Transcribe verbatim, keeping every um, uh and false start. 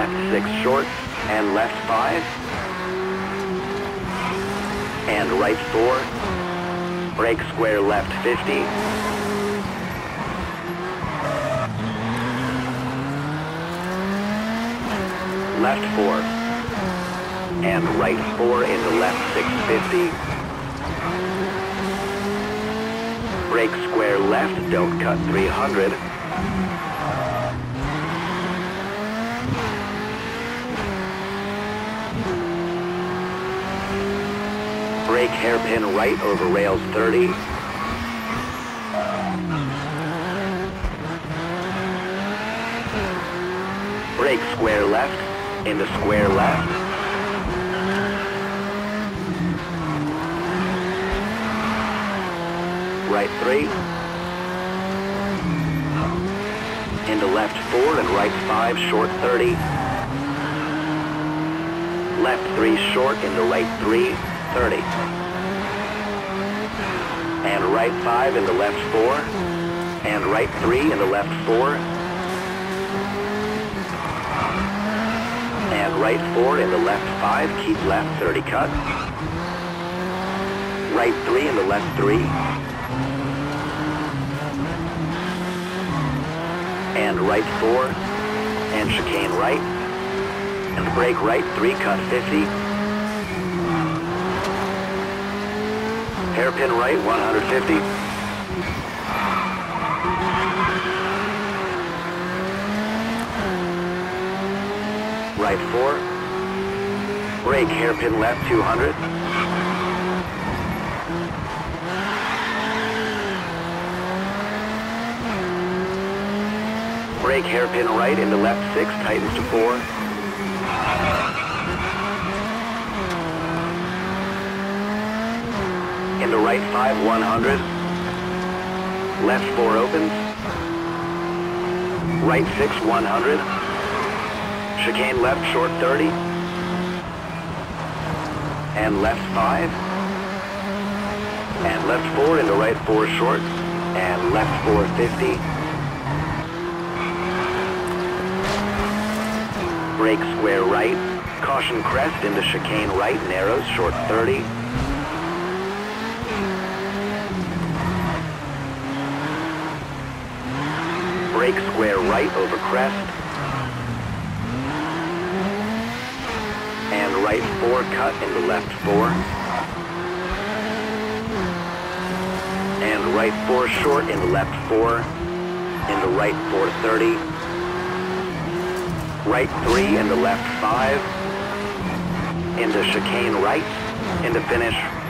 left six short, and left five, and right four, brake square left fifty, left four, and right four into left six fifty, brake square left, don't cut three hundred, brake hairpin right over rails thirty, brake square left, into square left, right three, into left four and right five, short thirty, left three short into right three, thirty, and right five into left four, and right three into left four, and right four into left five, keep left thirty cut, right three into left three, and right four, and chicane right, and brake right three cut fifty, hairpin right one hundred fifty, right four, brake hairpin left two hundred, brake hairpin right into left six, tightens to four, into right five, one hundred, left four opens, right six, one hundred, chicane left short thirty, and left five, and left four into right four short, and left four fifty, brake square right, caution crest into chicane right, narrows short thirty, brake square right over crest, and right four cut into left four, and right four short into left four, into right four thirty, right three into left five, into chicane right, into finish